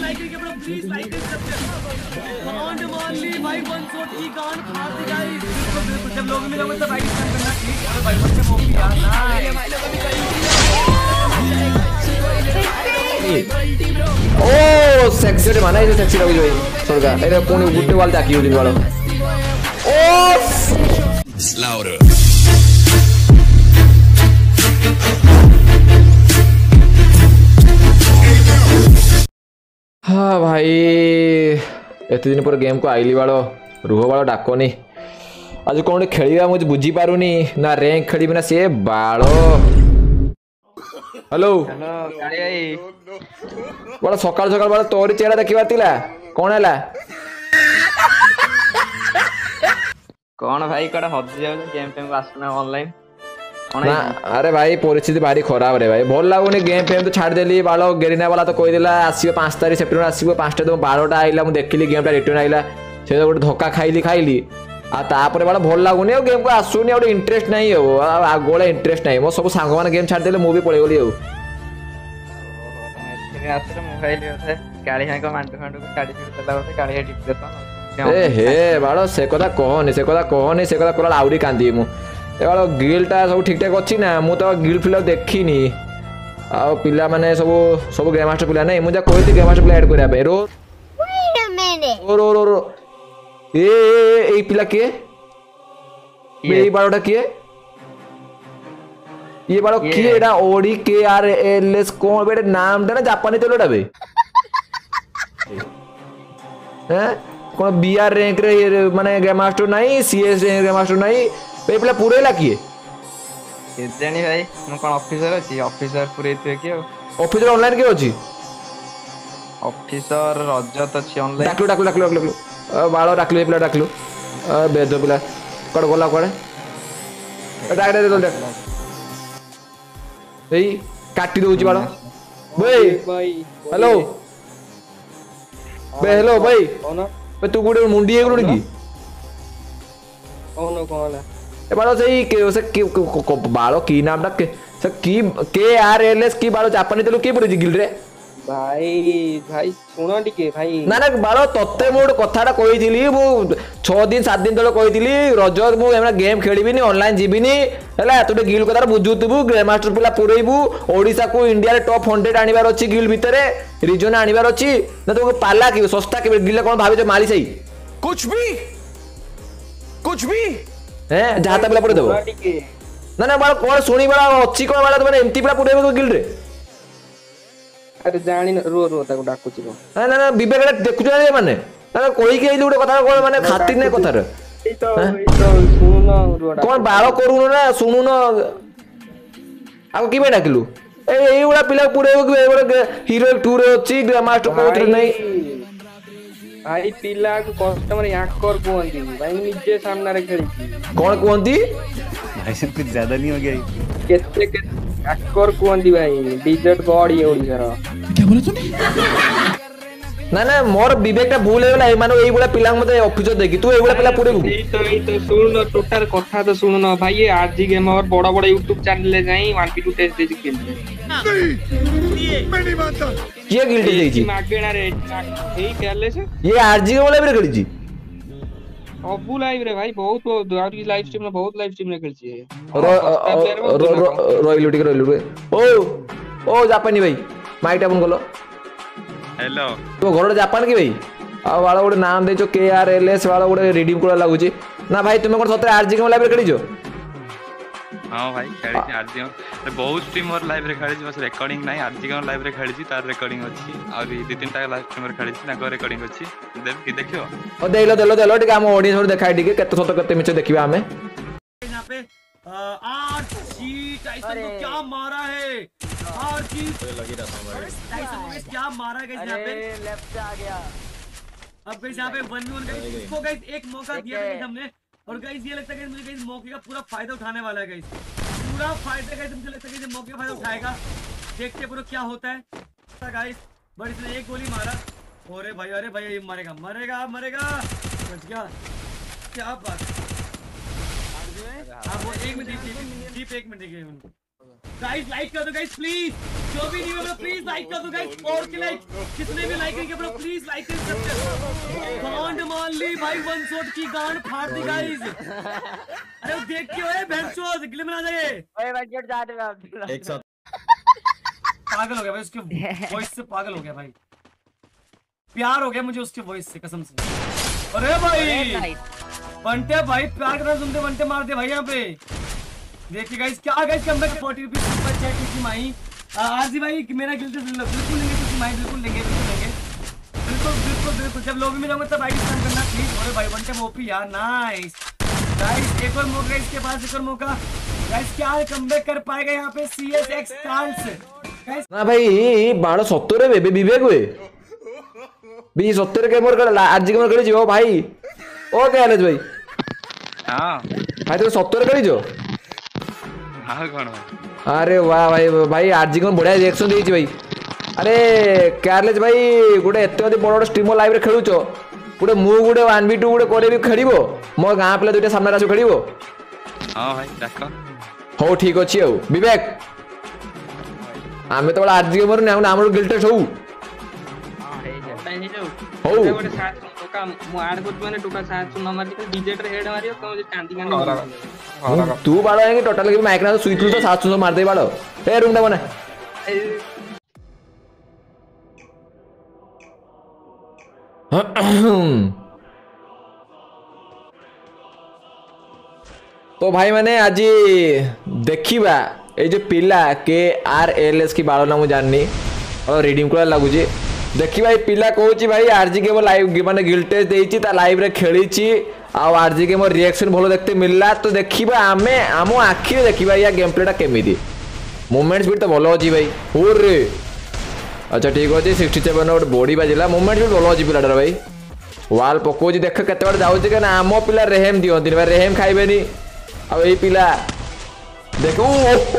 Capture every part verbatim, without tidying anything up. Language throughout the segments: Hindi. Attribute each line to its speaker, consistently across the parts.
Speaker 1: लाइक करके ब्रो प्लीज लाइक कर सकते हो गांड मार ली भाई वन शॉट की गांड फाड़ दी गाइस बिल्कुल बिल्कुल जब लोग मिले तो भाई स्टैंड करना प्लीज अरे भाई मत से मौकी यार ना भाई लोग भी
Speaker 2: ओ सेक्सी रे माना ये सेक्सी लगी जोई सोगा एरे कोनी गुट्टे वाल ताकी होदिन वालो ओ
Speaker 3: Slaughter
Speaker 2: हाँ भाई एते दिन पर गेम को आइली वालो रुह वालो डाकोनी आज कौन खेलिया मुझे बुझी पारुनी ना रैंक खेली ना से बालो हेलो
Speaker 4: हेलो काली भाई
Speaker 2: बड़ा सकाळ सकाळ बड़ा तोरी चेहरा देखिबार तिला कोन हला
Speaker 4: कौन भाई कड़ा हद जाउ गेम पेम आसना ऑनलाइन
Speaker 2: ना अरे भाई परिस्थिति भारी खराब रे भाई भल लागुनी गेम फेम तो छाड़ देली बालो गेरिना वाला तो कहि देला आसीबो पाँच तारीख सेप्टेम्बर आसीबो पाँच टा तो बारह टा आइला मु देखिली गेम टा रिटर्न आइला से गोटे धक्का खाइली खाइली आ तापर बाला भल लागुनी और गेम को आसुनी और इंटरेस्ट नहीं हो आगोला इंटरेस्ट नहीं मो सब सांग माने गेम छाड़ देले मु भी पळे गली हो
Speaker 4: आसरे मोबाइल होता गाड़ी हां को मांडू मांडू को गाड़ी चला होता गाड़ी टिप देता
Speaker 2: ए हे बालो से कथा कहनी से कथा कहनी से कथा कोला आउरी कांदी मु ए बालो गिल टा सब ठीक ठाक अछि ना मु तो गिल फिल देखिनी आ पिला माने सब सब गेम मास्टर पिला नहीं मु जा कहती गेम मास्टर पिला ऐड करिया बे रो
Speaker 5: वेट अ मिनिट
Speaker 2: ओ रो रो रो ए ए पिला के ये बालोटा के ये बालो के एडा ओडी के आर एल एस कोन बेटे नाम टा ना जापानी तेलोटा बे हैं कोन बी आर रैंक रे माने गेम मास्टर नहीं C S rank game master नहीं ए पिला पूरे ला किए
Speaker 4: केजानी भाई मु कोन ऑफिसर अछि ऑफिसर पूरे थे के
Speaker 2: ऑफिसर ऑनलाइन के अछि
Speaker 4: ऑफिसर रजत अछि ऑनलाइन
Speaker 2: डाकलु डाकलु डाकलु डाकलु बालो डाकलु ए पिला डाकलु बेद पिला कड गोला कोडे डाक डाक दे एई काटी दोउची बालो भाई
Speaker 6: भाई
Speaker 2: हेलो बे हेलो भाई
Speaker 6: कौन
Speaker 2: बे तू गुडे मुंडी हे गुडे की
Speaker 6: कौन कौन है
Speaker 2: ए बालो सही के से बालो की नाम डाक के से की के आर एल एस की बालो जापानी तेलु की पड़ी गिल रे
Speaker 6: भाई भाई सुनो टिके भाई
Speaker 2: ना ना बालो तत्ते मोड कथाटा कहिथिली मु छह दिन सात दिन तले कहिथिली रजत मु हमरा गेम खेलिबिनी ऑनलाइन जीबिनी हला तोटे गिल कथार बुझुतबु ग्रे मास्टर पिला पुरेइबु ओडिसा को इंडिया रे टॉप सौ आनिबार अछि गिल भितरे रीजन आनिबार अछि ना तो पाला की सस्ता के गिल कोन भाबे मारी सही
Speaker 3: कुछ भी कुछ भी
Speaker 2: हैं जाता पिला पुरे देबो
Speaker 6: सुनो टिके
Speaker 2: ना ना बालो कोन सुनी बाला अछि कोन बाला माने एमती पिला पुरेइबो गिल रे
Speaker 6: अरे जानी रो रो ताको डाकु छी
Speaker 2: ना ना ना विवेक देखु जे माने ना कोई के गुटे कथा कोन माने खातिर नै कथा रे
Speaker 6: ई तो ई तो सुनो रो डाकु
Speaker 2: कोन बालो करूनो ना सुनुनो आको की बे डाकलु ए एई उडा पिला पुरेइबो कि एबो हीरो टू रे अछि ग्रे मास्टर कोथरे नै
Speaker 6: भाई पिला को कस्टमर याकर कोंती भाई निजे सामने रे खेली
Speaker 2: कोन कोंती
Speaker 7: भाई सब कुछ ज्यादा नहीं हो गया
Speaker 6: केते के याकर कोंती भाई डिजर्ट बॉडी ओडी सर
Speaker 3: क्या बोला तूने
Speaker 2: ना ना मोर विवेकटा भूल हे गेला ए मानो एई बुला पिला मते ऑफिसर देखि तू एई बुला पिला पुरेबु
Speaker 6: ई तो ई तो सुन टोटल कथा तो सुन न भाई ये आरजी गेमर बड़ा बड़ा यूट्यूब चैनल ले जाई वन पी टू टेस्ट दे खेल
Speaker 3: मैं नहीं मानता
Speaker 2: ये गिल्टी देई छी
Speaker 6: मागेना रे एई खेले से
Speaker 2: ये आरजी के बोले खेली छी
Speaker 6: अबू लाइव रे भाई बहुत बहुत और की लाइव स्ट्रीम में बहुत लाइव स्ट्रीम में खेल छी
Speaker 2: रोइलु टिक रोइलु रे ओ ओ जापानी भाई माइक टा बंद कलो
Speaker 4: हेलो
Speaker 2: तो घर जापान की भाई आ वाला गोटे नाम देचो के आर एल एस वाला गोटे रिडीम कोड लागु छी ना भाई तुमे कोन सतरे आरजी के लाइव रे खेली जो
Speaker 8: हां भाई खेली छी आरजी में बहुत स्ट्रीमर लाइव रे खेली छी बस रिकॉर्डिंग नाही आरजी के लाइव रे खेली छी तार रिकॉर्डिंग अछि और दो तीन टा लाइव स्ट्रीमर खेली छी ना को रिकॉर्डिंग अछि देख की देखियो
Speaker 2: ओ देलो देलो देलो टिक हम ऑडियंस और देखाई टिके केते सत केते मिछ देखिबा हमें
Speaker 1: यहां पे आरजी टाइसन को क्या मारा है आरजी लगी रहा था भाई टाइसन को क्या मारा गाइस यहां पे
Speaker 4: लेफ्ट से आ गया
Speaker 1: अब गाइस यहां पे वन वन गाइस इसको गाइस एक मौका दिया गाइस हमने और गाइस ये लगता है कि मुझे गाइस मौके का पूरा फायदा उठाने वाला है गाइस पूरा फायदा गाइस मुझे लगता है कि मौके का फायदा उठाएगा देखते हैं पूरा क्या होता है गाइस बट इसने एक गोली मारा अरे भाई अरे भाई ये मरेगा मरेगा मरेगा बच गया क्या बात आप वो एक मिनट दीप एक मिनट देखिए उनको गाइस लाइक कर दो गाइस प्लीज, जो भी नहीं है प्लीज लाइक कर दो गाइस, और के लाइक कितने भी लाइक करेंगे ब्रो प्लीज लाइक कर सकते हो। गांड मान ली भाई, वन शॉट की गांड फाड़ दी गाइस। अरे वो देख के ओए बेंचोस गिले में आ जाए,
Speaker 4: ओए बजट जा रहे हैं
Speaker 7: एक साथ
Speaker 1: पागल हो गया भाई उसके वॉइस से, पागल हो गया भाई, प्यार हो गया मुझे उसके वॉइस से कसम से। अरे भाई बंटे भाई प्यार करना सुनते बंटे मार दे भाई यहाँ पे। देखिए गाइस क्या guys come back forty rupees super chat की माई आरजी भाई मेरा गिल्टी बिल्कुल लेंगे तुझी माई, बिल्कुल लेंगे बिल्कुल लेंगे बिल्कुल बिल्कुल बिल्कुल। जब लॉबी में जाऊंगा तब आईडी स्कैन करना प्लीज। अरे भाई बंटे ओपी यार नाइस गाइस, एक और मौका इसके पास, एक और मौका गाइस। क्या कमबैक कर पाएगा यहाँ पे सीएसएक्स चांस गाइस
Speaker 2: ना भाई बाड़ सत्तर बेबी विवेक हुए बी सत्तर के मोर कर आज के मोर कर जीवो भाई। ओ क्या हालत भाई?
Speaker 8: हाँ
Speaker 2: भाई तो सत्तर कर जो
Speaker 8: हाँ कौन?
Speaker 2: अरे वाह भाई भाई आज को बढ़िया रिएक्शन देइछि भाई। अरे केयरलेस भाई गुटे एते अति बड़ बड़ स्ट्रीमर लाइव रे खेलुचो, गुटे मु गुटे वन वी टू गुटे करे भी खेलिबो, मो गां पिला दुटे सामने आसो खेलिबो।
Speaker 8: हाँ भाई डाक
Speaker 2: हो ठीक अछि। औ विवेक आमे तो आज के मोर ना हमर गिल्टेस हो
Speaker 6: हो ଗୋଟେ ସାତ ଟୋକା ମୁଁ ଆଡ କରୁଛି ମାନେ ଟୋକା ସାତ ନ ମାରି ଡିଜେ ରେ ହେଡ ମାରିବ ତମ କାନ୍ଦି କାନ୍ଦି
Speaker 2: तू बाड़ो है टोटल के माइक ना तो सुई तो सात सौ मार दे बाड़ो ए रूम बना। तो भाई मैंने आज देखिबा ए जो पिला के आर एल एस की बाड़ो ना मु जाननी और रीडिंग कलर लागुची देखिबा ए पिला कहूची भाई आरजी के लाइव माने गिल्टेज देइची ता लाइव रे खेलीची आ आरजी के मोर रिएक्शन भलो देखते मिलला। तो देखिबा आमे आमो आखि रे देखिबा या गेम प्लेटा केमिदी मूवमेंट स्पीड तो भलो अछि भाई। होर रे अच्छा ठीक अछि सिक्सटी सेवन और बॉडी बाजिला मूवमेंट स्पीड भलो अछि पिलाडर भाई। वाल पकोजी देख केते बार जाउची के ना आमो पिला रेहेम दियंती भाई, रेहेम खाइबेनी आ ए पिला देखो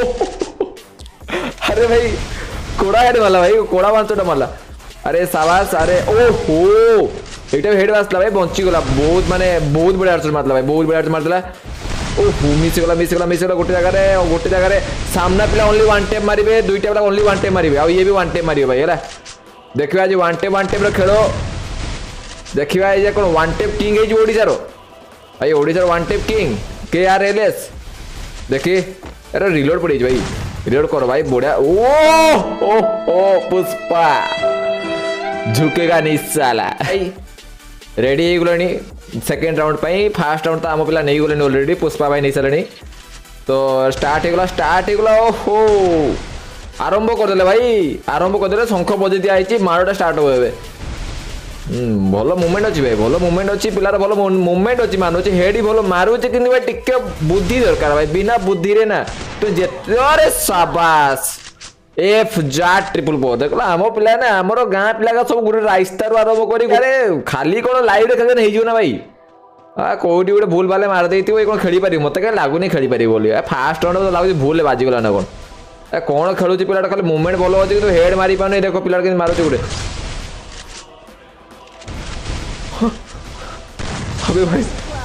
Speaker 2: अरे भाई कोड़ा हेड वाला भाई, कोड़ा बांचोटा मारला। अरे साबास अरे ओहो एटा हेड वासला भाई बंची गला बहुत माने बहुत बड़ा अर्चर मारला भाई, बहुत बड़ा अर्चर मारला। ओहो मिस गला मिस गला मिस गला गोटे जगह रे गोटे जगह रे सामना पिला ओनली वन टैप मारिबे, दुईटा पिला ओनली वन टैप मारिबे आ ये भी वन टैप मारिबे भाई। हैला देखिबा जे वन टैप वन टैप रे खेलो देखिबा ए जे कोन वन टैप किंग हे जे ओडिसा रो भाई, ओडिसा रो one tap king K R L S देखी। अरे रिलोड पड़ी भाई, रिलोड करो भाई बढ़िया। ओ ओ ओ पुष्पा झुकेगा नहीं साला भाई। रेडी हो गलनी सेकंड राउंड पाई, फर्स्ट राउंड तो आम पिला नहीं गले ऑलरेडी, पुष्पा भाई नहीं सारे तो स्टार्ट हो गला स्टार्ट हो गला। ओहो आरंभ कर देले भाई, आरंभ कर देले शंख बजे दिया आइची मारटा स्टार्ट हो एबे। हम्म भलो मूवमेंट अछि भाई, भलो मूवमेंट अछि पिलार, भलो मूवमेंट अछि मानुछि हेड ही भलो मारुछि किंतु भाई टिके बुद्धि दरकार भाई, बिना बुद्धि रे ना तो जेते। अरे शाबाश एफ जाट ट्रिपल बो देखला हमो पिला ना हमरो गां पिला का सब गुरे राइस्तार आरंभ करी। अरे खाली कोन लाइव रे खेले नहीं जो ना भाई, आ कोडी गुडे भूल भाले मार देइतिबो कोन खेली पारि मते का लागु नहीं खेली पारि बोली। आ फास्ट राउंड तो लागु भूल बाजी गला ना कोन ए कोन खेलुछि पिलाटा खाली मूवमेंट भलो अछि किंतु हेड मारी पाने देखो पिला के मारुछि गुडे। अबे भाई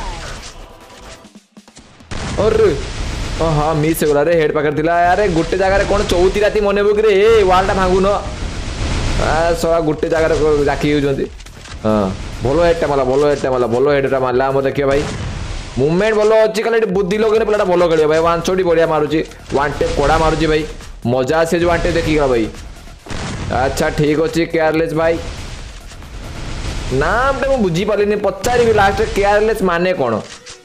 Speaker 2: अरे हाँ मिस हो गला रे हेड पकड़ दिला यार गोटे जगह रे कोन चौथी राती मने बुक रे ए वालटा भांगु न आ सवा गोटे जगह रे राखी होजंती। हां भलो हेडटा माला भलो हेडटा माला भलो हेडटा मारला हम देखियो भाई मूवमेंट भलो अछि खाली बुद्धि लोगने पिलाटा भलो खेलियो भाई। वन शॉट बढ़िया मारुची, वन टेप कोड़ा मारुची भाई, मजा से जो वन टेप देखिगा भाई। अच्छा ठीक अछि केयरलेस भाई नाम टे बुझी पारिनी पचारि लास्ट केयरलेस माने कोन।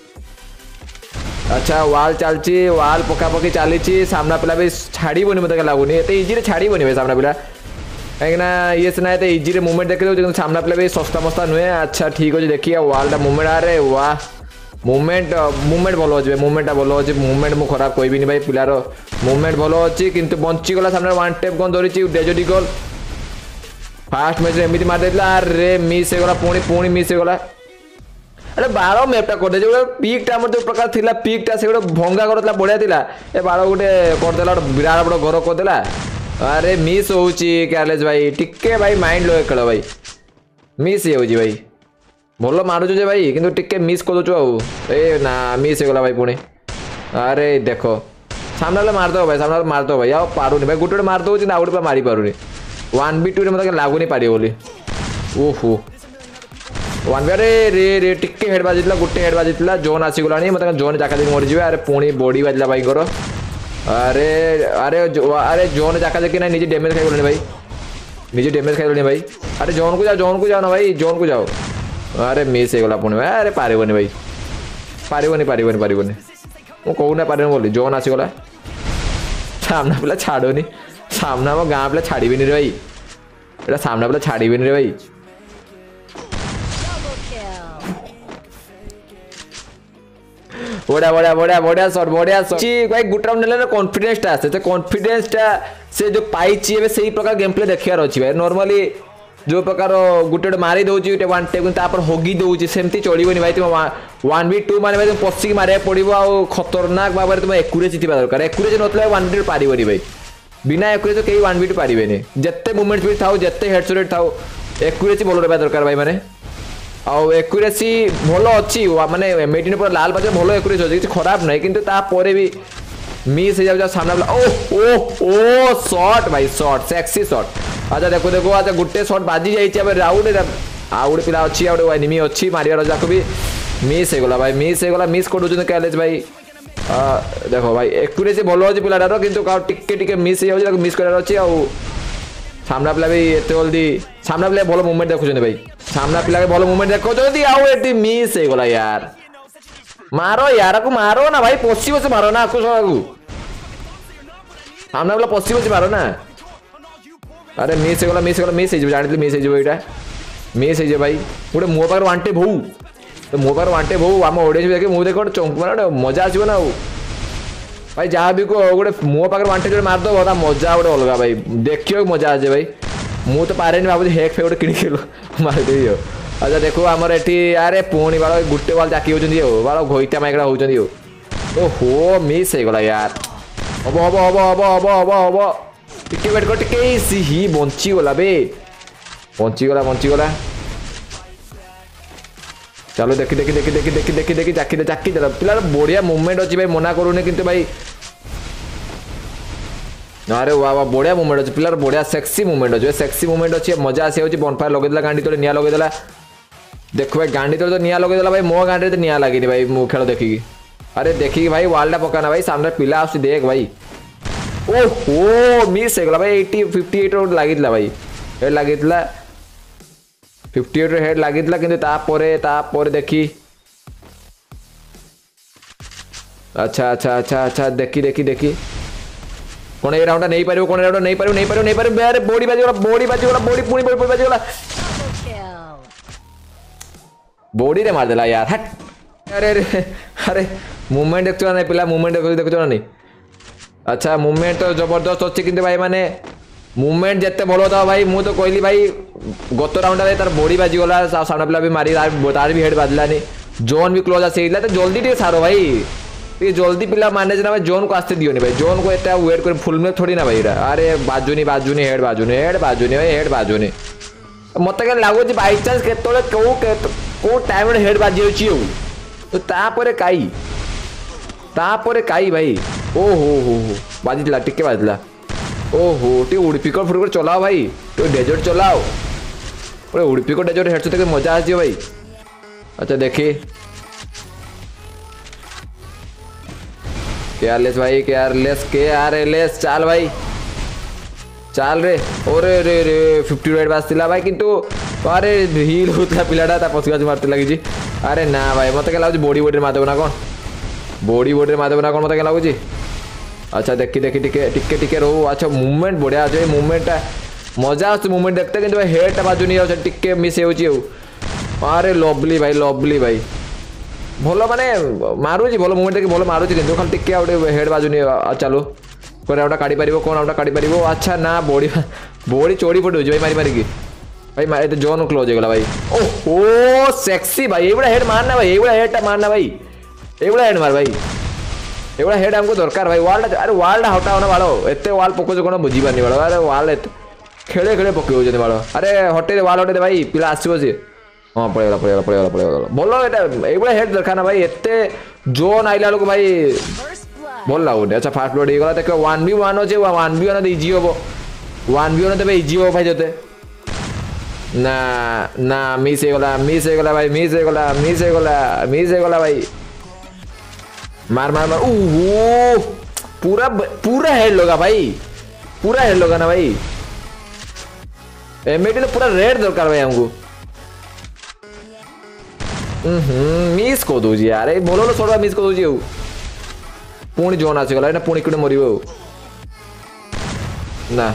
Speaker 2: अच्छा वाल चलची वाल पका पकी चली सामना पिला भी छाड़बनी मत लगुनि एत इजी रे छाड़बनी भाई सामना पिला कहीं ये सीना एत इजी रे मूवमेंट देखिए सामना पिला भी सस्ता मस्ता नुहे। अच्छा ठीक अच्छे देखिए वालटा मूवमेंट अरे वाह मूवमेंट मूवमेंट भलो अच्छे मूवमेंटा भलो अच्छे मूवमेंट मुझे खराब कहबी भाई पिलार मूवमेंट भलो अच्छी किंतु बंचीगला सामने वन टेप गन धरी डेजर्ट ईगल फास्ट मैच एमती मार देला अरे मिस हो गला पुणी पुणी मिस हो गला। अरे बाड़ मैपटा कर दे जो पिकटा हमर जो प्रकार थिला पिकटा से गोटे भंगा करला बढ़िया थिला ए बाड़ गोटे करदेला विराट बड़ घर करदेला। अरे मिस होउची केयरलेस भाई टिके भाई माइंड लो खेल भाई मिस होउची भाई भलो मारुछु जे भाई किंतु टिके मिस कर दोछु आ ए ना मिस हो गला भाई पुणी। अरे देखो सामने वाला मार दो भाई सामने वाला मार दो भाई ଆଉ ପାରୁନି ଭାଇ ଗୋଟେ ଗୋଟେ ମାର ଦଉଛି ନା ଆଉ ଗୋଟେ ମାରି ପାରୁନି वन बी टू रे मते लागुनी पारि बोली ओहो वन बी रे रे रे टिके हेड बाजितला गुटे हेड बाजितला जोन आसी गलानी मते जोन जाका दे मरि जिवे अरे पुणी बॉडी बाजला भाई करो अरे अरे अरे जोन जाका दे कि नहीं निजे डैमेज खाइ गलानी भाई निजे डैमेज खाइ गलानी भाई अरे जोन को जाओ जोन को जाओ ना भाई जोन को जाओ अरे मिस हे गला पुणी अरे पारिबोनी भाई पारिबोनी पारिबोनी पारिबोनी मु कहू ना पारिबोनी बोली जोन आसी गला सामना पिला छाडोनी सामना वो गाँव पे छाड़ी भी नहीं रे भाई एटा सामना पे छाड़ी भी नहीं रे भाई बढ़िया बढ़िया बढ़िया बढ़िया शॉट बढ़िया शॉट जी भाई गुट राउंड नेले कॉन्फिडेंस टा आसे कॉन्फिडेंस टा से जो पाइची एबे सेही प्रकार गेम प्ले देखियार अछि भाई नॉर्मली जो प्रकार गुटे मारी दउची टे वन टेक तापर होगी दउची सेमती चलिबोनी भाई तुम वन बी टू माने भाई तुम पस्सी मारे पड़िबो आ खतरनाक भाबरे तुम एक्यूरेसी थिबा दरकार एक्यूरेसी नतले वन बी पारिबोनी भाई बिना एक्यूरेसी कई वन बी टू पारिबेनी जत्ते मूवमेंट स्पीड थाउ जत्ते हेडशॉट थाउ एक्यूरेसी बोल रहबा दरकार भाई माने आउ एक्यूरेसी भलो अछि माने मेटिन पर लाल बाजे भलो एक्यूरेसी अछि खराब नै किंतु ता परे भी मिस हो जाउ सामना वाला ओ ओ ओ शॉट भाई शॉट सेक्सी शॉट अच्छा देखो देखो अच्छा गुटे शॉट बाजी जाई छै अब राउंड आउड पिला अछि आउड एनिमी अछि मारियार जाको भी मिस हे गला भाई मिस हे गला मिस कोडु जने कैलेज भाई आ देखो भाई एक्यूरेसी भलो अछि पिलाडार किंतु का टिके टिके मिस हो जाउ मिस करार अछि आ सामना पिला भी एते जल्दी सामना पिला भलो मूवमेंट देखु जने भाई सामना पिला के भलो मूवमेंट देखो जल्दी आउ एटी मिस हे गला यार मारो यार को मारो ना भाई पोसी बसे मारो ना को को सामना वाला पोसी बसे मारो ना अरे मिस गला मिस गला मिस हे जानि मिस हे एटा मिस हे भाई गोटे मो पार वांटे भौ तो मो पार वांटे भौ हम ओडे देखे मु देखो चौंक मार मजा आसीबो ना भाई जहाँ भी को गोटे मो पार वांटे जो मार दो मजा गोटे अलग भाई देखियो मजा आजे भाई मु तो पारे भाव हेक फे गोटे किणी मार दे अच्छा देखो आमर एठी अरे पुणी बाल गुटे बाल जाकी होचंदी हो बाल घोइटा माइकड़ा होचंदी हो ओहो मिस हे गला यार हबो हबो हबो हबो हबो हबो हबो टिके वेट कर टिके सी ही बंची गला बे बंची गला बंची गला चलो देखि देखि देखि देखि देखि देखि देखि जाकी दे जाकी दे पिलार बढ़िया मूवमेंट अछि भाई मना करूने किंतु भाई अरे वाह वाह बढ़िया मूवमेंट अछि पिलार बढ़िया सेक्सी मूवमेंट अछि सेक्सी मूवमेंट अछि मजा आसी होछि बनफायर लगे देला गांडी तोले निया लगे देला देखो भाई गांडी तोले तो निया लगे देला भाई मो गांडी तो निया लागिनी भाई मु खेल देखि अरे देखि भाई वालडा पकाना भाई सामने पिला आसी देख भाई ओहो मिस हे गला भाई अस्सी अट्ठावन रोड लागितला भाई हेड लागितला अट्ठावन हेड लागितला किंतु ता परे ता परे देखि अच्छा अच्छा अच्छा अच्छा देखि देखि देखि कोन ए राउंड नहीं पारियो कोन राउंड नहीं पारियो नहीं पारियो नहीं पारियो अरे बॉडी बाजी वाला बॉडी बाजी वाला बॉडी पुणी बॉडी बाजी वाला बॉडी रे मार देला यार हट अरे अरे अरे मूवमेंट देखतो ना पिला मूवमेंट देखतो देखतो नहीं अच्छा मूवमेंट तो जबरदस्त अछि किंतु भाई माने मूवमेंट जत्ते भलो था भाई मु तो कहली भाई गत राउंड रे तार बॉडी बाजी गला सामने पिला भी मारी तार भी हेड बाजलानी जोन भी क्लोज आसीला तो जल्दी टे सारो भाई ये जल्दी पिला मैनेज ना भाई जोन को आस्ते दियोनी भाई जोन को एटा वेट कर फुल में थोड़ी ना भाई अरे बाजुनी बाजुनी हेड बाजुनी हेड बाजुनी भाई हेड बाजुनी मत के लागो जे बाय चांस केतोले को को टाइम रे हेड बाजी होची हो तो ता परे काई ता परे काई भाई ओ हो हो हो बाजितला टिके बाजितला ओ हो टी उडपी को फुर चलाओ भाई तो डेजर्ट चलाओ ओरे उडपी को डेजर्ट हेड से मजा आसी भाई अच्छा देखिए केयरलेस भाई केयरलेस केयरलेस चाल भाई चाल रे ओरे रे रे फिफ्टी रेड बासला भाई किंतु अरे हिल होतला पिलाडा ता पसगाज मारते लागि जी अरे ना भाई मते के लागु बॉडी बॉडी मारदेबो ना कोन बॉडी बॉडी मारदेबो ना कोन मते के लागु जी अच्छा देखि देखि टिके टिके टिके रो अच्छा मूवमेंट बढ़िया जे मूवमेंट मजा आछ मूवमेंट देखते किंतु भाई हेड बाजुनी हो टिके मिस होची हो अरे लवली भाई लवली भाई भलो माने मारुची भलो मूवमेंट के भलो मारुची किंतु खाली टिके आउटे हेड बाजुनी चलो कोन आउटा काडी परिबो कोन आउटा काडी परिबो अच्छा ना बॉडी बॉडी चोड़ी पडो भाई मारी मारी की भाई मारे तो जोन क्लोज हो गला भाई ओहो सेक्सी भाई एबड़ा हेड मारना भाई एबड़ा हेड मारना भाई एबड़ा हेड मार भाई एबड़ा हेड हमको दरकार भाई वाल अरे वाल हटाओ ना बालो एते वाल पको जो कोन बुझी पानी बालो अरे वाल खेले खेले पके हो जने बालो अरे हटे दे वाल हटे दे भाई पिला आसीबो जे हां पळेला पळेला पळेला पळेला बोलो एटा एबड़ा हेड दरकार ना भाई एते जोन आइला लोग भाई भल लगुनि अच्छा फास्ट ब्लड हो देख वन बी वन अच्छे वन बी वन इजी हम वन बी वन देवे इजी हम भाई जोते ना ना मिस होगला मिस होगला भाई मिस होगला मिस होगला मिस होगला भाई मार मार मार ओहो पूरा पूरा हेड लगा भाई पूरा हेड लगा ना भाई एमएटी तो पूरा रेड दरकार भाई हमको हम्म मिस को दोजी यार ए बोलो लो छोड़ा मिस को दोजी पुणी जोन आसी गला ना पुणी कुडे मरिबो ना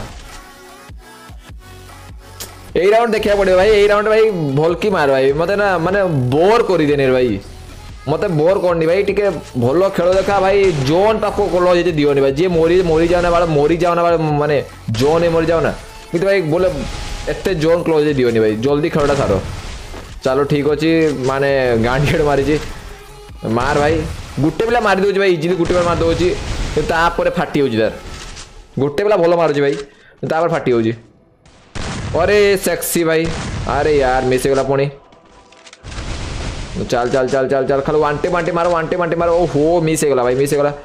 Speaker 2: ए राउंड देखिया पड़े भाई ए राउंड भाई भलकी मार भाई मते ना माने बोर करी देने भाई मते बोर करनी भाई टिके भलो खेल देखा भाई जोन पाको कोलो जे दियोनी भाई जे मोरी मोरी जावना वाला मोरी जावना वाला माने जोन ए मरी जावना किंतु भाई बोले एते जोन क्लोज दियोनी भाई जल्दी खेलटा सारो चलो ठीक अच्छे माने गांडी हेड मारी मार भाई गुटे पिला मारी दउची भाई इजीली गुटे पिला मार दउची तापर फाटी होची तार गुटे पिला भलो मारुची भाई तापर फाटी होची अरे सेक्सी भाई अरे यार मिस गला पुणी चल चल चल चल चल खाली वांटे वांटे मारो वांटे वांटे मारो ओहो मिस गला भाई मिस गला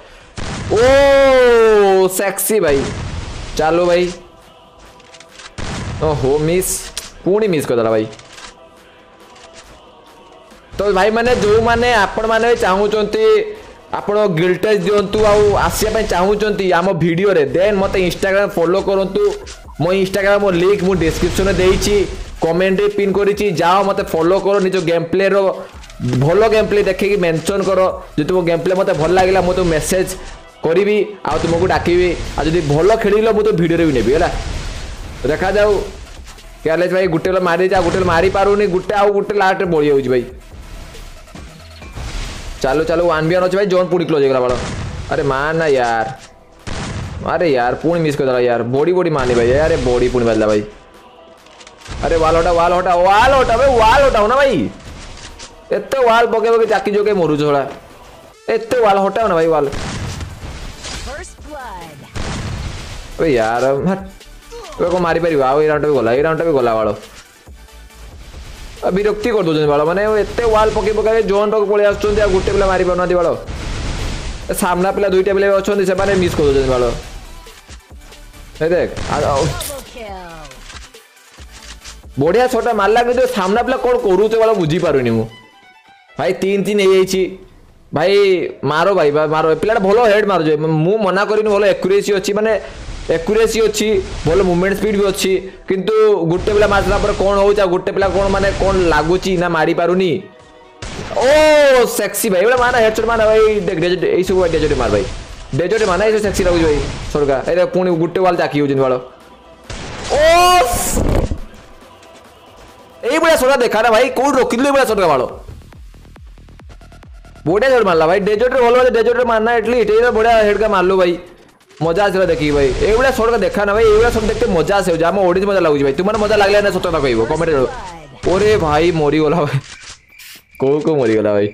Speaker 2: ओ सेक्सी भाई चलो भाई ओहो मिस पुणी मिस करदेला भाई तो भाई माने जो माने आपण माने चाहूचंती आपण गिल्टेज दियंतु आउ आसिया पे चाहूचंती आम वीडियो रे देन मते इंस्टाग्राम फॉलो करंतु मो इंस्टाग्राम मो लिंक मु डिस्क्रिप्शन रे देइची कमेंट रे पिन करिची जाओ मते फॉलो करो निजो गेम प्ले रो भलो गेम प्ले देखे कि मेंशन करो जे तुम गेम प्ले मते भल लागिला मो तो मेसेज करिवि आ तुमको डाकिवि आ जदी भलो खेलिलो मो तो वीडियो रे भी नेबि हला देखा जाऊ कैलेज भाई गुटे मारी जा गुटे मारी पारुनी गुटे आउ गुटे लास्ट बोली होउची भाई चलो चलो वन बी वन अच्छे भाई जोन पूरी क्लोज हो गला अरे मान ना यार अरे यार पुणी मिस कर यार बॉडी बॉडी मारनी भाई अरे बॉडी पुणी बदला भाई अरे वाल हटा वाल हटा वाल हटा भाई वाल हटाओ ना भाई एते वाल पके पके चाकी जोके मरु छोड़ा एते वाल हटाओ ना भाई वाल अरे यार हट को मारी पार आ राउंड भी गला राउंड भी गला वाल विरक्ति कर दौरान बाल मैंने एत वाल पकई पकई जोन पाक पलि आस गोटे पिला मारी पाना बाल सामना पिला दुईटा पिला अच्छा से मिस कर दौरान बाल देख बढ़िया छोटा मारला कि सामना पिला कौन करुचे बाल बुझीपारूनी मु भाई तीन तीन हो भाई मारो भाई मारो पिला भल हेड मार मु मना कर भल एक्यूरेसी अच्छी माने एक्यूरेसी अच्छी भल मूवमेंट स्पीड भी अच्छी किंतु गुटे पिला मारला पर कौन हो गुटे पिला कौन माने कौन लगुची ना मारी पारुनी ओ सेक्सी भाई माना हेडशॉट माना भाई देख डेजर्ट ए सब डेजर्ट मार भाई डेजर्ट माना ए सेक्सी लगुच भाई सरका ए पुणी गुटे वाल चाकी होजन वाल ओ ए बड़ा सरका देखा ना भाई कोड रोकिले बड़ा सरका वाल बढ़िया हेड मारला भाई डेजर्ट रे भल डेजर्ट मारना एटलीस्ट ए बढ़िया हेड का मारलो भाई मजा आसला देखी भाई ये शॉट का देखा ना भाई ये सब देखते मजा आसे आम ओडी मजा लगुच भाई तुम मजा लगला ना सतता कह कमेंट ओरे भाई मरीगला भाई कौ कौ मरीगला भाई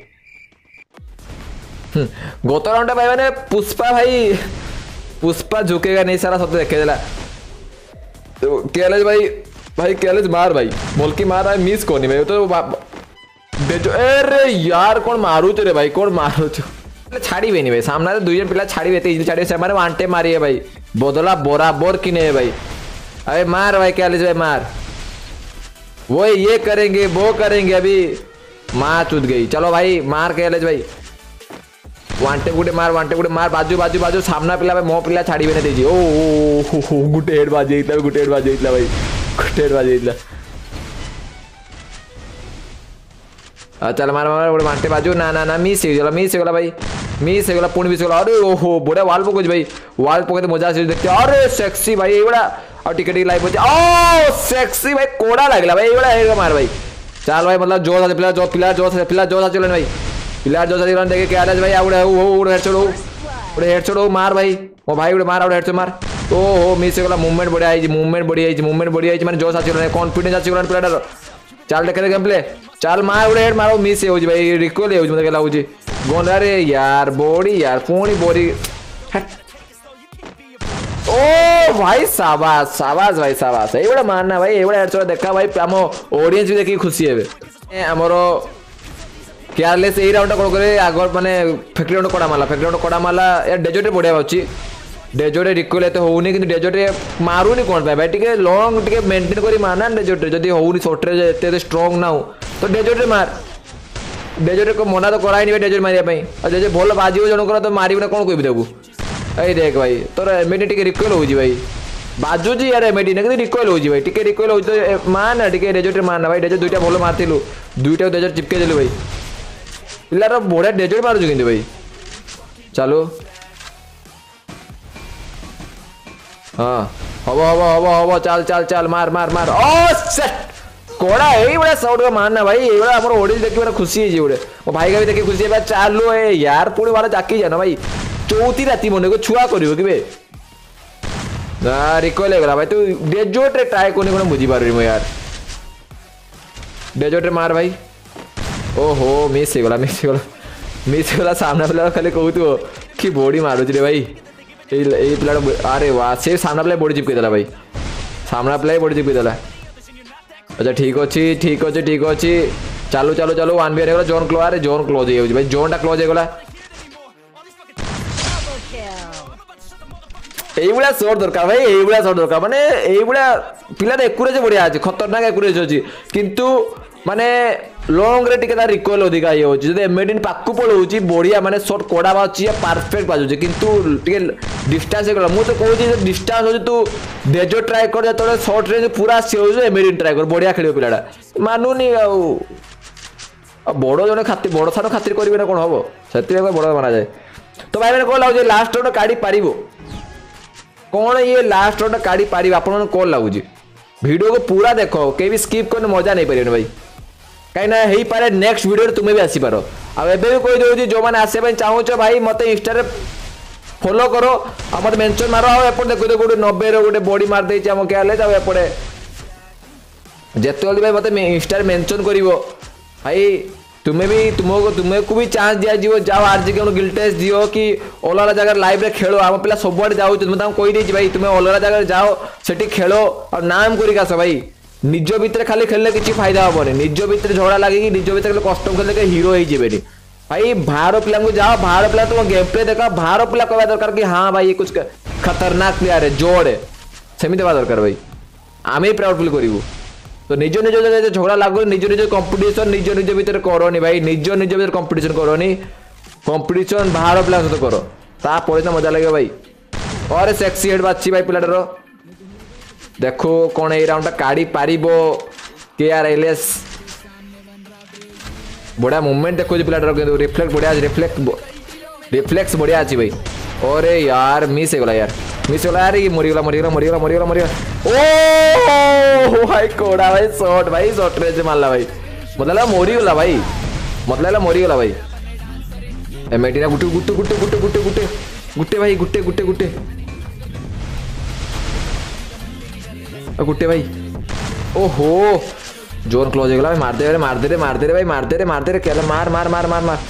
Speaker 2: गत राउंड भाई मैंने पुष्पा भाई पुष्पा झुकेगा नहीं सारा सत्य देखेदेला तो कैलेज भाई भाई कैलेज मार भाई बोलकी मार भाई मिस कोनी भाई तो अरे यार कौन मारू रे भाई कौन मारू छाड़ी भाई सामने दुई जन पिला छाड़ी इजी छाड़ी से वांटे मारी है भाई बदला बराबर किने है भाई अरे मार भाई कैलेज भाई मार वो ये करेंगे वो करेंगे अभी माँ चुद गई चलो भाई मार कैलेज भाई वांटे गुटे मार वांटे गुटे मार बाजू बाजू बाजू सामना पिला भाई मो पिला छाड़ी बने दीजिए ओ गुटे हेड बाजी गुटे हेड बाजी भाई गुटे हेड बाजी चल मार मार वांटे बाजू ना ना ना मिस हो मिस हो भाई मिस हो पुणी मिस गला अरे ओहो बढ़िया वाल पकड़ भाई वाल पकड़ते मजा आसे देखते अरे सेक्सी भाई ये और टिके टिके लाइफ बचे ओ सेक्सी भाई कोड़ा लगला भाई ये मार भाई चल भाई मतलब जो था पिला जो पिला जो था पिला जो था चलन भाई पिला जो था देखे क्या भाई आउड़े ओ हेडशॉट हो उड़े हेडशॉट हो मार भाई ओ भाई उड़े मार आउड़े हेडशॉट मार ओ हो मिस गला मूवमेंट बढ़िया आई मूवमेंट बढ़िया आई मूवमेंट बढ़िया आई माने जो था चलन कॉन्फिडेंस आसी गला पिलाडर चल देखे गेम प्ले चल मार उड़े हेड मारो मिस हो भाई रिकॉल हो मते लागुची गोन अरे यार बॉडी यार पुणी बॉडी ओ भाई शाबाश शाबाश भाई शाबाश ये मानना भाई ये हेडशॉट देखा भाई आम ऑडियंस भी देखी खुशी है हमरो केयरलेस एई राउंड कोन करे आगर माने फैक्ट्री राउंड कोडा माला फैक्ट्री राउंड कोडा माला या डेजर्ट बढ़िया बाची डेजर्ट रिकॉल एते होउनी कि डेजर्ट मारुनी कोन भाई भाई टिके लॉन्ग टिके मेंटेन करी मारना डेजर्ट जदी होउनी शॉर्ट रे एते स्ट्रांग ना हो तो डेजर्ट मार डेजर्ट को मना तो कराई नहीं डेजर्ट मारिया पई आ जे भल बाजियो जण कर तो मारिबो ना कोन कहबी देबू ए देख भाई तोर एमेडी टिके रिकॉल होजी भाई बाजू जी यार एमेडी ना कि रिकॉल होजी भाई टिके रिकॉल होजी तो मान ना टिके डेजर्ट मारना भाई डेजर्ट दुईटा भल मारथिलु दुईटा डेजर्ट चिपके देलु भाई पिलार बढ़िया डेजर्ट मारुछु किंतु भाई चलो हाँ हब हब हब हब चल चल चल मार मार मार ओ सेट कोड़ा एई बड़ा साउंड का मारना भाई एई बड़ा हमर ओडिज देखि बड़ा खुशी है जी बड़े ओ भाई का भी देखि खुशी है चालू ए यार पुणी वाला जाकी जाना भाई चौथी राती मने को छुआ करियो कि बे ना रिकॉल हे गला भाई तू डेजर्ट रे ट्राई कोनी कोन बुझी पारबी म यार डेजर्ट रे मार भाई ओहो मिस हो गला मिस हो गला मिस हो गला सामने वाला खाली कहू तू कि बॉडी मारू रे भाई ए ए प्लेयर अरे वाह से सामने प्लेयर बॉडी चिपके देला भाई सामने प्लेयर बॉडी चिपके देला अच्छा ठीक अछि ठीक अछि ठीक अछि चालू चालू चालू वन बी रे जोन क्लोज अरे जोन क्लोज हे भाई जोन टा क्लोज हे गला এই বড়া শট দরকার ভাই এই বড়া শট দরকার মানে এই বড়া পিলা একুরেজ বড়িয়া আছে খতরনাক একুরেজ আছে কিন্তু মানে লং রে টিকে তার রিকয়েল अधिका हे होची जदि एमएडिन पाकु पळौची बढिया माने शॉट कोडा बाची परफेक्ट बाजुची किंतु टिके डिस्टेंस हेगला मु तो कहूची डिस्टेंस होची तू डेजर्ट ट्राई कर जतले शॉट रेंज पूरा से हो एमएडिन ट्राई कर बढिया खेलियो पिलाडा मानुनी आ बड़ो जने खातिर बड़ो थानो खातिर करबे ना कोन हबो सत्य बड़ो माना जाए तो भाई मैंने कोन लागो लास्ट राउंड काडी पारिबो कौन ये लास्ट राउंड काढ़ी पारि आपन कौन लगुच वीडियो को पूरा देखो के भी स्किप करने मजा नहीं पारे भाई कहीं ना ही पारे नेक्स्ट वीडियो तुम्हें भी आसी पारो अब एबे भी कोई दउजी जो माने आसे चाहूँ भाई मत इंस्टा रे फॉलो करो आ मत मेंशन मारो आ एपट देखो तो गोटे नब्बे रो गोटे बॉडी मार देछि हम केले जाओ एपटे जेते जल्दी भाई मत इंस्टा रे मेंशन करिवो भाई तुम्हें भी तुमको तुम्हें को भी चांस दिया जीवो जाओ आरजी के गिल्टेस दियो कि अलग जगह लाइव रे खेलो आम पिला सब आड़े जाओ तुम कही देछि भाई तुम्हें अलग जगह जाओ सेठी खेलो और नाम करिक आस भाई निज भितर खाली खेलले किछि फायदा हबनी निज भितर झगड़ा लागे कि निज भितर कष्ट खेलले के हीरो हो जेबेनी भाई बाहर पिला को जाओ बाहर पिला तुम गेम प्ले देखा बाहर पिला कहवा दरकार कि हां भाई ये कुछ खतरनाक प्लेयर है जोड़ है सेमी देवा दरकार भाई आमे प्राउड फील करिवो तो निज निज झगड़ा लागू निज निज कंपटीशन निज निज भीतर करनी भाई निज निज भीतर कंपटीशन करनी कंपटीशन बाहर पिला सहित करो तापर तो मजा लगे भाई और सेक्सी हेड बाची भाई पिलाटर देखो कौन ए राउंड काढ़ी पारिबो के आर एलएस बड़ा मूवमेंट देखो पिलाटर के रिफ्लेक्ट बढ़िया रिफ्लेक्ट रिफ्लेक्स बढ़िया अच्छी भाई अरे यार मिस हो गला यार मिस हो गला यार ये मरी गला मरी गला मरी गला मरी गला मरी गला ओ भाई कोड़ा भाई शॉट भाई शॉट रे मारला भाई मतलब मरी गला भाई मतलब मरी गला भाई एमएडी ना गुटे गुटे गुटे गुटे गुटे गुटे गुटे भाई गुटे गुटे गुटे गुटे भाई ओहो जोन क्लोज हो गला भाई मार दे रे मार दे रे मार दे रे भाई मार दे रे मार दे रे केला मार मार मार मार मार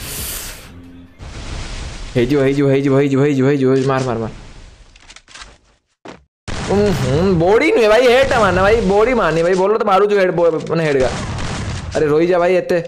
Speaker 2: हेजो हेजो हेजो हेजो हेजो हेजो मार मार मार हम्म बॉडी नहीं भाई हेड मारना भाई बॉडी मारनी भाई बोलो तो मारू जो हेड माने हेड का अरे रोई जा भाई एते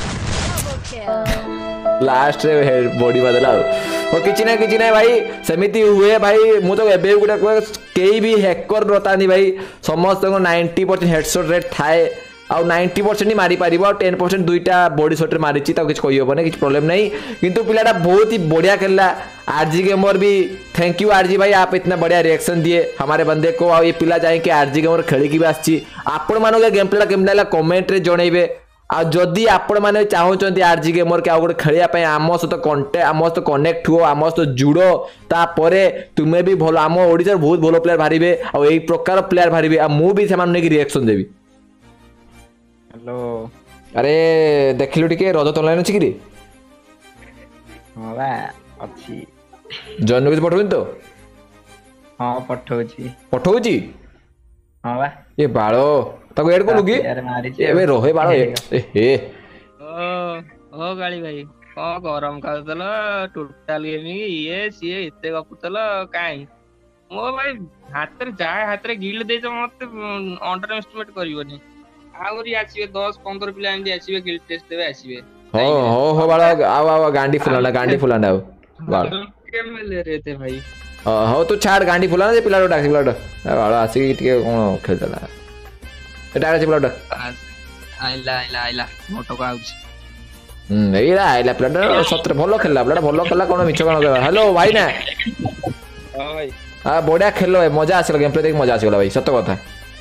Speaker 2: लास्ट रे हेड बॉडी बदला ओ किछि ना किछि ना भाई समिति हुए भाई मु तो एबे गुडा केई भी हैकर रतानी भाई समस्त को नब्बे परसेंट हेडशॉट रेट थाए आ नब्बे परसेंट ही मारी पारिबो आ दस परसेंट दुईटा बॉडी शॉट रे मारिची ता कुछ कहि होबने कुछ प्रॉब्लम नहीं किंतु पिलाटा बहुत ही बढ़िया खेलला आरजी गेमर भी थैंक यू आरजी भाई आप इतना बढ़िया रिएक्शन दिए हमारे बंदे को आ ये पिला चाहे कि आरजी गेमर खेली की भी आछि आपण मानो के गेम प्ले केम लागला कमेंट रे जणैबे आ जदी आपण माने चाहउचंती आरजी गेमर के आ गोटे खेलिया पय आम सहित कांटेक्ट आम सहित कनेक्ट हुओ आम सहित जुड़ो तापरे तुमे भी भलो आम ओडिसा बहुत भलो प्लेयर भारिबे आ एई प्रकार प्लेयर भारिबे आ मु भी समान ने रिएक्शन देबी
Speaker 4: हेलो
Speaker 2: अरे देखिलु टिके रजत ऑनलाइन अछि कि
Speaker 4: हां बा अछि
Speaker 2: जन्म के पठौन तो
Speaker 4: हां पठौची
Speaker 2: पठौची
Speaker 4: हां बा
Speaker 2: ये बाळो ताको एड को लुगी एबे रोहे बाळो ए हे
Speaker 6: ओ ओ गाली भाई को गरम खाउतल टोटल गेमिंग ये सीए इते गपुतल काई मो भाई हाथ रे जाय हाथ रे गिल्ड दे छ मते अंडर एस्टिमेट करिवनी आउरी आसीबे दस पंद्रह पिला एंडी आसीबे गिल्ड टेस्ट देबे आसीबे
Speaker 2: हो हो हो बाळ आओ आओ गांडी फुलाना गांडी फुलाना आओ बाळ
Speaker 6: के मिले रे थे भाई
Speaker 2: हो तू छाड़ गांडी फुलाना जे पिलाडो डाक पिलाडो बाळ आसी टिके कोन खेलला एटा आसी पिलाडो
Speaker 6: आइला आइला आइला मोटो का आउछ
Speaker 2: हम्म एरा आइला पिलाडो सत्र भलो खेलला पिलाडो भलो खेलला कोन मिछ कोन हेलो भाई ना
Speaker 6: हां भाई
Speaker 2: आ बढ़िया खेलो भाई मजा आसला गेम प्ले देख मजा आसला भाई सत कथा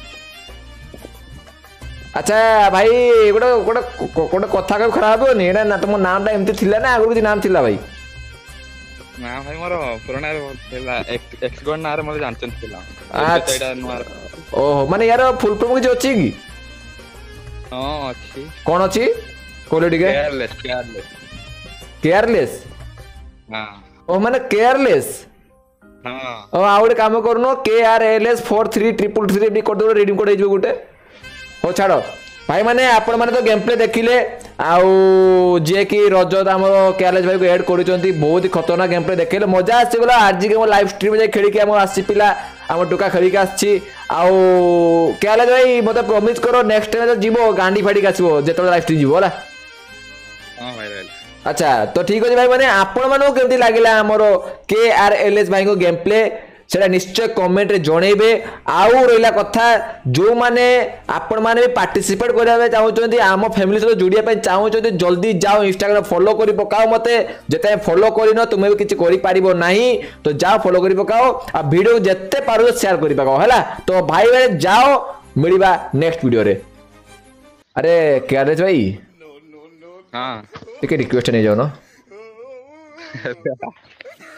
Speaker 2: अच्छा भाई गोटे गोटे गोटे कथा कब खराब होनी एटा ना तुम नाम टा एमती थिला ना आगु नाम थिला भाई
Speaker 8: ना भाई मोर पुराना थिला एक्स गोन नारे मोर जानचन थिला
Speaker 2: अच्छा
Speaker 8: एटा नुआर
Speaker 2: ओहो माने यार फुल फॉर्म किछ अछि की
Speaker 8: हां अछि
Speaker 2: कोन अछि कोले टिके
Speaker 8: केयरलेस केयरलेस
Speaker 2: केयरलेस
Speaker 8: हां
Speaker 2: ओ माने केयरलेस
Speaker 8: हां
Speaker 2: ओ आउडे काम करनो K R L S four three triple three भी कर दो रिडीम कोड हो गुटे हो छाड़ो भाई माने आपण माने तो गेम प्ले देखिले आउ जे कि रजत हमर केयरलेस भाई को ऐड करूचंती बहुत ही खतरनाक गेम प्ले देखिले मजा आसी गला आज के लाइव स्ट्रीम में खेली के हम आसी पिला हम टुका खेली के आछि आउ केयरलेस भाई मते प्रॉमिस करो नेक्स्ट टाइम तो जीवो गांडी फाडी के आसीबो जेतो लाइव स्ट्रीम जीवो होला
Speaker 8: हां भाई रहल
Speaker 2: अच्छा तो ठीक अछि भाई माने आपण मानो केमती लागिला हमरो के आर एल एस भाई को गेम प्ले सेटा निश्चय कमेंट रे जणेबे आउ रहिला कथा जो माने आपण माने भी पार्टिसिपेट करबे चाहउचंती आम फैमिली से जुड़िया पे चाहउचंती जल्दी जाओ इंस्टाग्राम फॉलो करी पकाओ मते जेते फॉलो करिनो तुमे भी किछ करि पारिबो नाही तो जाओ फॉलो करी पकाओ आ वीडियो जेते पारो शेयर करी पकाओ हैला तो भाई भाई जाओ मिलिबा नेक्स्ट वीडियो रे अरे केआरएच भाई
Speaker 8: हां
Speaker 2: टिके रिक्वेस्ट नहीं जाओ ना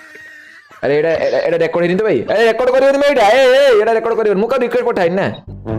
Speaker 2: अरे एडा एडा रेकॉर्ड हिन तो भाई अरे रेकॉर्ड करियो मैं एडा ए ए एडा रेकॉर्ड करियो मुका रिक्वेस्ट पठाई ना